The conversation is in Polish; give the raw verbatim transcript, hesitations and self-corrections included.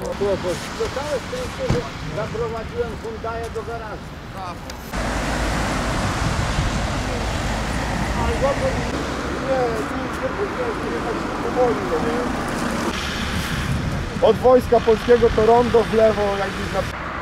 To całe szczęście, że zaprowadziłem Hyundai'a do garażu. Ale dobrze, nie, nie, jechać powoli, no nie? Od Wojska Polskiego to rondo w lewo, jakbyś na...